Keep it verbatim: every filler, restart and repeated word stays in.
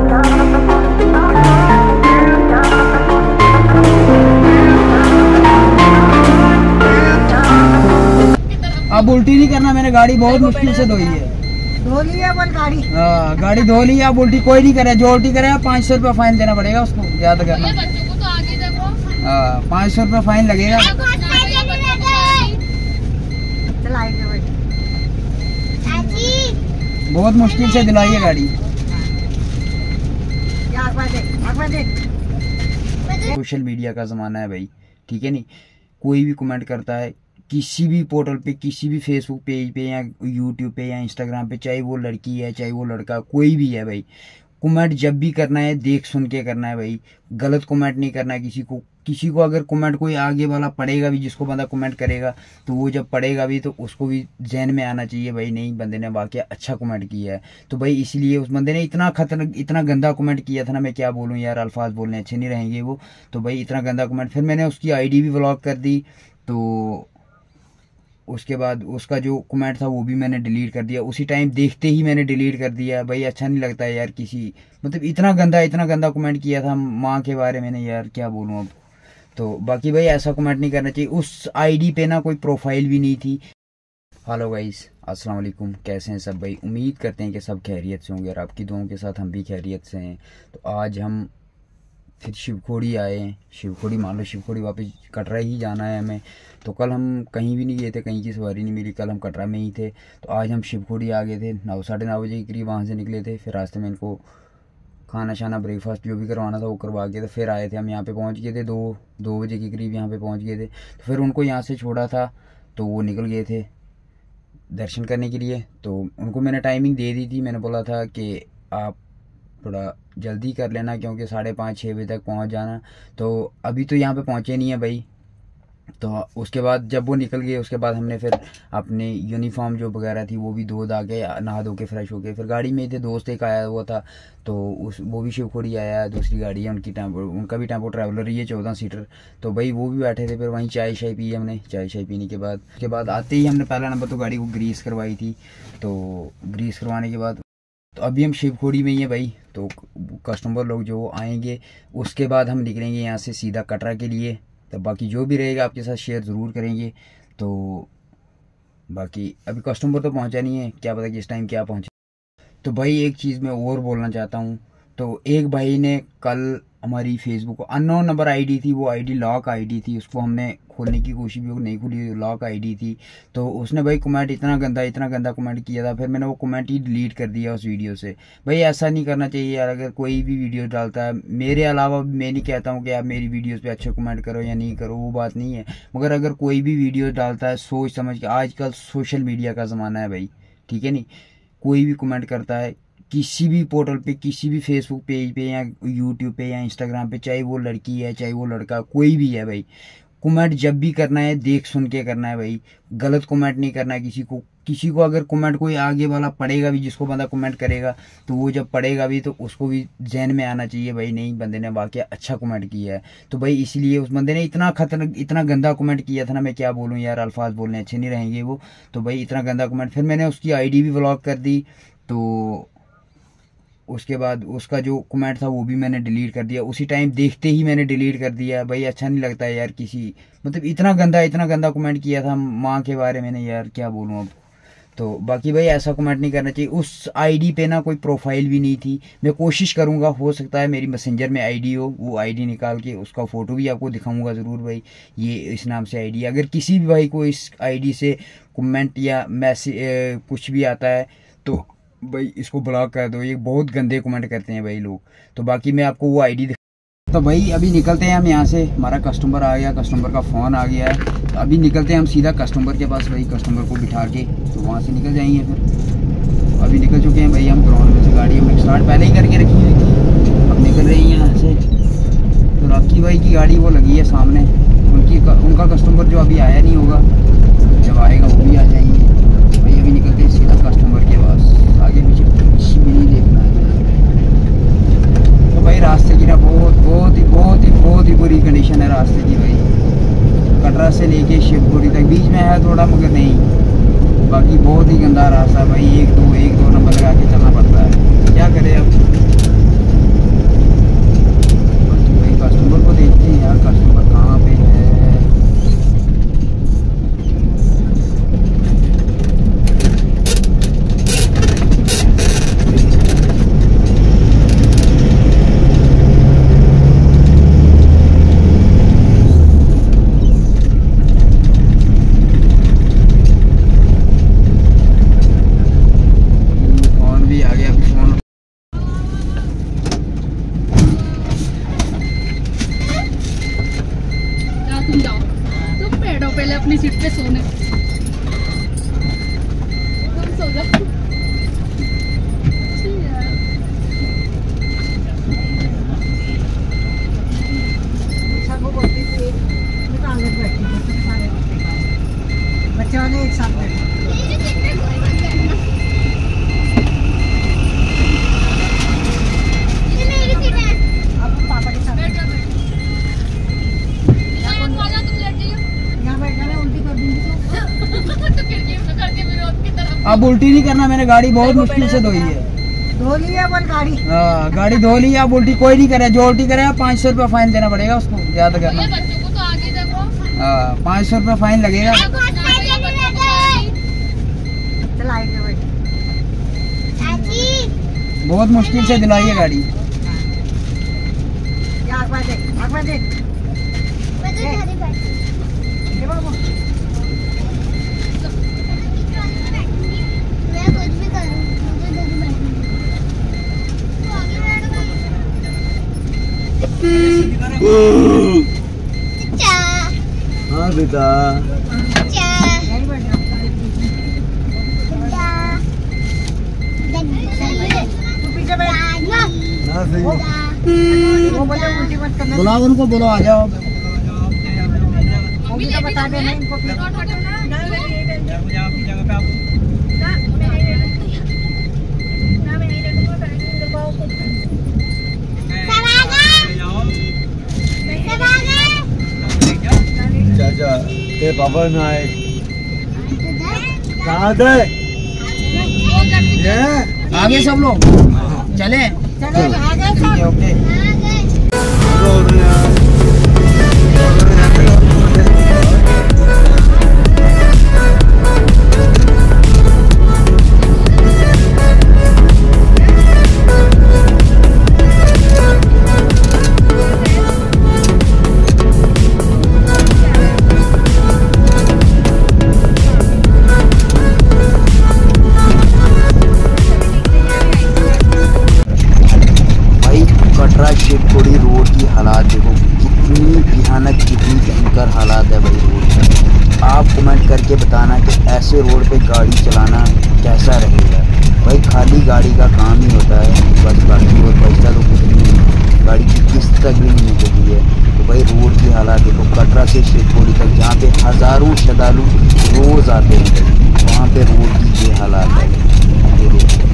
अब उल्टी नहीं करना, मैंने गाड़ी बहुत मुश्किल से धोई है। धो ली है बोल गाड़ी? हाँ गाड़ी धो ली है, अब उल्टी कोई नहीं करे। जो उल्टी करे पाँच सौ रुपया फाइन देना पड़ेगा उसको, याद करना। हाँ पाँच सौ रुपया फाइन लगेगा। बहुत मुश्किल से दिलाई है गाड़ी। सोशल मीडिया का ज़माना है भाई, ठीक है नहीं। कोई भी कमेंट करता है किसी भी पोर्टल पे, किसी भी फेसबुक पेज पे या यूट्यूब पे या इंस्टाग्राम पे, चाहे वो लड़की है चाहे वो लड़का, कोई भी है भाई, कमेंट जब भी करना है देख सुन के करना है भाई। गलत कमेंट नहीं करना है किसी को। किसी को अगर कमेंट कोई आगे वाला पढ़ेगा भी, जिसको बंदा कमेंट करेगा, तो वो जब पढ़ेगा भी तो उसको भी जहन में आना चाहिए भाई नहीं बंदे ने वाकई अच्छा कमेंट किया है। तो भाई इसलिए उस बंदे ने इतना खतर इतना गंदा कमेंट किया था ना, मैं क्या बोलूँ यार, अल्फाज बोलने अच्छे नहीं रहेंगे वो। तो भाई इतना गंदा कमेंट, फिर मैंने उसकी आई डी भी ब्लॉक कर दी। तो उसके बाद उसका जो कमेंट था वो भी मैंने डिलीट कर दिया, उसी टाइम देखते ही मैंने डिलीट कर दिया भाई। अच्छा नहीं लगता है यार, किसी मतलब इतना गंदा इतना गंदा कमेंट किया था माँ के बारे में, यार क्या बोलूँ अब। तो बाकी भाई ऐसा कमेंट नहीं करना चाहिए। उस आईडी पे ना कोई प्रोफाइल भी नहीं थी। हेलो गाइस, अस्सलाम वालेकुम, कैसे हैं सब भाई? उम्मीद करते हैं कि सब खैरियत से होंगे और आपकी दुआओं के साथ हम भी खैरियत से हैं। तो आज हम फिर शिवखोड़ी आए हैं। शिवखोड़ी मान लो शिवखोड़ी वापस कटरा ही जाना है हमें। तो कल हम कहीं भी नहीं गए थे, कहीं की सवारी नहीं मिली, कल हम कटरा में ही थे। तो आज हम शिवखोड़ी आ गए थे, नौ साढ़े नौ बजे के करीब वहाँ से निकले थे। फिर रास्ते में इनको खाना शाना ब्रेकफास्ट जो भी करवाना था वो करवा के तो फिर आए थे हम यहाँ पे पहुँच गए थे। दो दो बजे के करीब यहाँ पे पहुँच गए थे। तो फिर उनको यहाँ से छोड़ा था तो वो निकल गए थे दर्शन करने के लिए। तो उनको मैंने टाइमिंग दे दी थी, मैंने बोला था कि आप थोड़ा जल्दी कर लेना क्योंकि साढ़े पाँच छः बजे तक पहुंच जाना। तो अभी तो यहाँ पे पहुंचे नहीं है भाई। तो उसके बाद जब वो निकल गए उसके बाद हमने फिर अपने यूनिफॉर्म जो वगैरह थी वो भी धो धा के नहा धो के फ्रेश हो गए। फिर गाड़ी में थे, दोस्त एक आया हुआ था तो उस वो भी शिवखोड़ी आया, दूसरी गाड़ी है उनकी टेम्पो, उनका भी टेम्पो ट्रैवलर ही है चौदह सीटर। तो भाई वो भी बैठे थे। फिर वहीं चाय शाय पी हमने। चाय शाय पीने के बाद उसके बाद आते ही हमने पहला नंबर तो गाड़ी को ग्रीस करवाई थी। तो ग्रीस करवाने के बाद तो अभी हम शिवखोड़ी में ही हैं भाई। तो कस्टमर लोग जो आएंगे उसके बाद हम निकलेंगे यहाँ से सीधा कटरा के लिए। तो बाकी जो भी रहेगा आपके साथ शेयर ज़रूर करेंगे। तो बाकी अभी कस्टमर तो पहुँचा नहीं है, क्या पता किस टाइम क्या पहुँचे। तो भाई एक चीज़ मैं और बोलना चाहता हूँ। तो एक भाई ने कल हमारी फेसबुक अननोन नंबर आईडी थी, वो आईडी लॉक आईडी थी, उसको हमने खोलने की कोशिश भी नहीं खुली, लॉक आईडी थी। तो उसने भाई कमेंट इतना गंदा इतना गंदा कमेंट किया था। फिर मैंने वो कमेंट ही डिलीट कर दिया उस वीडियो से। भाई ऐसा नहीं करना चाहिए यार। अगर कोई भी वीडियो डालता है, मेरे अलावा मैं नहीं कहता हूँ कि आप मेरी वीडियोस पे अच्छे कमेंट करो या नहीं करो, वो बात नहीं है। मगर अगर कोई भी वीडियो डालता है सोच समझ के, आजकल सोशल मीडिया का ज़माना है भाई, ठीक है नहीं। कोई भी कमेंट करता है किसी भी पोर्टल पे, किसी भी फेसबुक पेज पे या यूट्यूब पे या इंस्टाग्राम पे, चाहे वो लड़की है चाहे वो लड़का, कोई भी है भाई, कमेंट जब भी करना है देख सुन के करना है भाई। गलत कमेंट नहीं करना है किसी को। किसी को अगर कमेंट कोई आगे वाला पढ़ेगा भी, जिसको बंदा कमेंट करेगा, तो वो जब पढ़ेगा भी तो उसको भी जहन में आना चाहिए भाई नहीं बंदे ने वाकई अच्छा कमेंट किया है। तो भाई इसलिए उस बंदे ने इतना खतर इतना गंदा कमेंट किया था ना, मैं क्या बोलूँ यार, अल्फाज बोलने अच्छे नहीं रहेंगे वो। तो भाई इतना गंदा कमेंट, फिर मैंने उसकी आई डी भी ब्लॉक कर दी। तो उसके बाद उसका जो कमेंट था वो भी मैंने डिलीट कर दिया, उसी टाइम देखते ही मैंने डिलीट कर दिया भाई। अच्छा नहीं लगता है यार, किसी मतलब इतना गंदा इतना गंदा कमेंट किया था माँ के बारे में, यार क्या बोलूँ अब। तो बाकी भाई ऐसा कमेंट नहीं करना चाहिए। उस आईडी पे ना कोई प्रोफाइल भी नहीं थी। मैं कोशिश करूंगा, हो सकता है मेरी मैसेंजर में आईडी हो, वो आईडी निकाल के उसका फ़ोटो भी आपको दिखाऊंगा ज़रूर भाई। ये इस नाम से आईडी, अगर किसी भी भाई को इस आईडी से कमेंट या मैसेज कुछ भी आता है तो भाई इसको ब्लॉक कर दो। ये बहुत गंदे कमेंट करते हैं भाई लोग। तो बाकी मैं आपको वो आईडी दिखा। तो भाई अभी निकलते हैं हम यहाँ से, हमारा कस्टमर आ गया, कस्टमर का फ़ोन आ गया है। तो अभी निकलते हैं हम सीधा कस्टमर के पास भाई, कस्टमर को बिठा के तो वहाँ से निकल जाएंगे। फिर अभी निकल चुके हैं भाई हम ग्राउंड में से। गाड़ी हमने स्टार्ट पहले ही करके रखी हुई थी, अब निकल रही है यहाँ से। तो राकी भाई की गाड़ी वो लगी है सामने, उनकी उनका कस्टमर जो अभी आया नहीं होगा, जब आएगा वो भी आ जाएंगे भाई। अभी निकलते हैं सीधा कस्टमर के पास, आगे पीछे कुछ भी नहीं देखना है। तो भाई रास्ते की ना बहुत बहुत ही बहुत ही बहुत ही बुरी कंडीशन है रास्ते की भाई। कटरा से लेके शिवखोड़ी तक बीच में है थोड़ा, मगर नहीं, बाकी बहुत ही गंदा रास्ता है भाई। एक दो एक दो नंबर लगा के चलना पड़ता है, क्या करें अब। अब उल्टी नहीं करना, मैंने गाड़ी बहुत मुश्किल से धोई है। धो लिया बोल गाड़ी। हाँ गाड़ी धो ली, अब उल्टी कोई नहीं करे, जो उल्टी करेगा पाँच सौ रुपया फाइन देना पड़ेगा उसको, याद करना। हाँ पाँच सौ रुपया फाइन लगेगा। बहुत मुश्किल से दिलाई है गाड़ी। हाँ बेटा बुलाओ उनको, बोलो आ जाओ। बता दे इनको। चाचा तेरे पापा ना आए कहाँ थे? आगे सब लोग चले चले आ गए सब। ओके। शिवपुरी रोड की हालात देखो, कितनी भयानक कितनी भयंकर हालात है भाई रोड की। आप कमेंट करके बताना कि ऐसे रोड पे गाड़ी चलाना कैसा रहेगा भाई। खाली गाड़ी का काम ही होता है बस, बाकी और पैसा तो कुछ नहीं है, गाड़ी की किस्त तक भी नहीं निकली है। तो भाई रोड की हालात देखो, कटरा से शिवपुरी तक जहाँ पे हज़ारों श्रद्धालु रोज़ आते हैं, वहाँ पे रोड की ये हालात है।